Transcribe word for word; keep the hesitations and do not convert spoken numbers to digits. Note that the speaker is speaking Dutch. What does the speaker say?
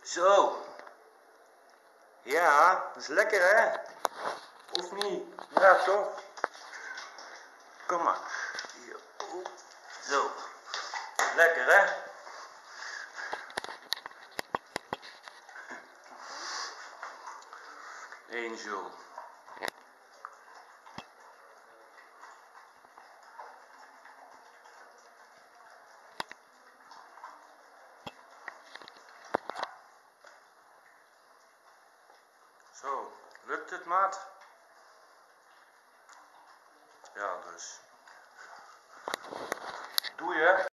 Zo. Ja, dat is lekker hè? Of niet? Ja toch? Kom maar. Hier. Zo. Lekker hè? Angel. Zo, lukt het maat? Ja dus. Doe je?